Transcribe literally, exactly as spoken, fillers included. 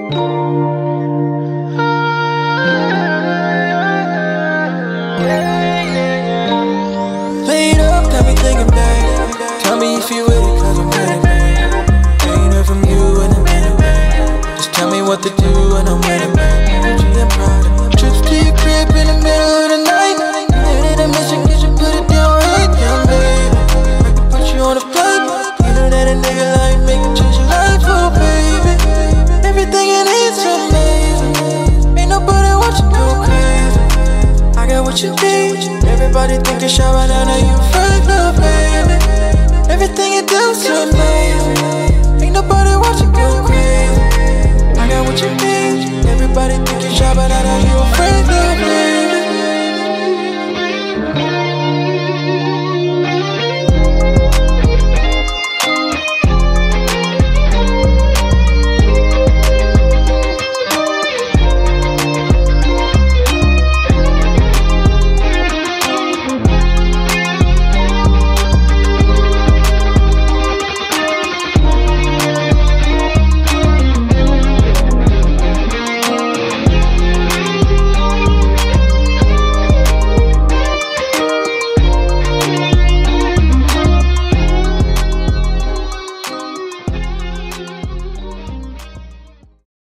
Laid up, got me thinking back. Tell me if you with it, cause I'm with it, man. Ain't heard from you in a minute, man. Just tell me what to do and I'm with it, man. G and Prada. Trips to your crib in the middle of the night. Ain't a mission, get you put it down right down, baby. I can put you on a flight. You know that a nigga like me can change your life, oh baby. Everything you need's amazing. Ain't nobody watching you go crazy. I got what you need. Everybody think you're shy right now.